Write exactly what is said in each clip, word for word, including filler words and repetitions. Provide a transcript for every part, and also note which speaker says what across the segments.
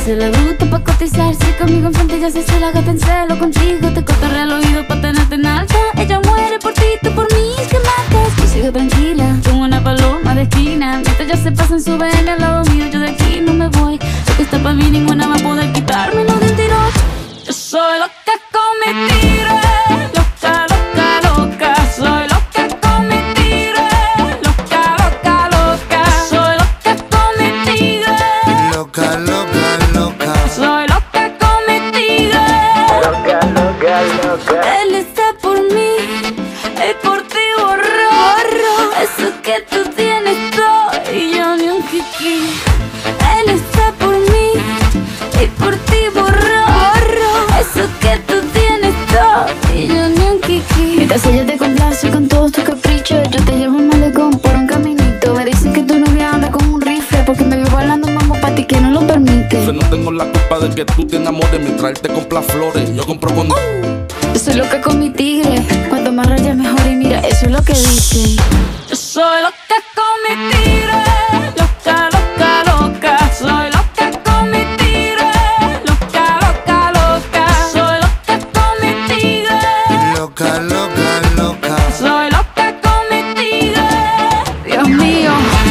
Speaker 1: se la ruta pa' cotizarse conmigo enfrente, ya se hace la gata en celo. Contigo te cotorrea al oído pa' tenerte en alta. Ella muere por ti, tú por mí, que matas. Yo sigo tranquila, como una paloma de esquina, mientras ya se pasan su ven al lado mío. Yo de aquí no me voy, lo que está pa' mí ninguna va a poder quitármelo de un tirón. Yo soy loca con mi tigre, loca, loca, loca. Soy loca con mi tigre, loca, loca, loca. Soy loca con mi tigre,
Speaker 2: loca, loca, loca.
Speaker 1: soy loca con mi tigre,
Speaker 2: Loca, loca, loca.
Speaker 1: él está por mí y por ti borro eso que tú tienes todo y yo ni un kiki. Él está por mí y por ti borro eso que tú tienes todo y yo ni un kiki. Mientras ella te complace con todos tus caprichos, yo te llevo un malecón por un caminito. Me dicen que tu novia anda con un rifle porque me vio bailando mambo pa' ti que no lo permite.
Speaker 3: Yo no tengo la culpa de que tú te enamores mientras él te compra flores. Yo compro con...
Speaker 1: Yo soy loca con mi tigre, cuanto más raya mejor y mira, eso es lo que dicen. Yo soy loca con mi tigre, loca, loca, loca. Soy loca con mi tigre, loca, loca, loca. Soy loca con mi tigre,
Speaker 2: Loca, loca, loca.
Speaker 1: soy loca con mi tigre. Dios mío.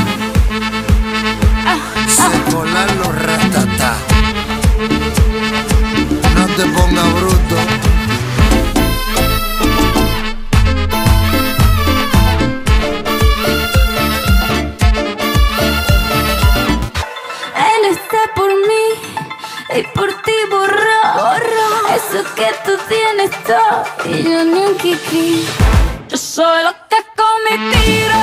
Speaker 2: Se colan los ratatá. No te pongas bruto.
Speaker 1: Él está por mí y por ti borro eso que tú tienes todo y yo ni un kiki. Yo soy loca con mi tigre.